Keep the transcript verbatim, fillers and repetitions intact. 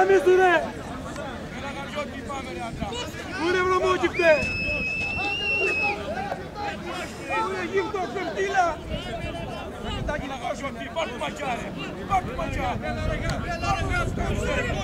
γαμίσουνε! Πού είναι βρωμόκυπτε! Πού είναι γύφτο ξεφτύλα! Πάρ' του ματιά ρε! Πάρ' του ματιά!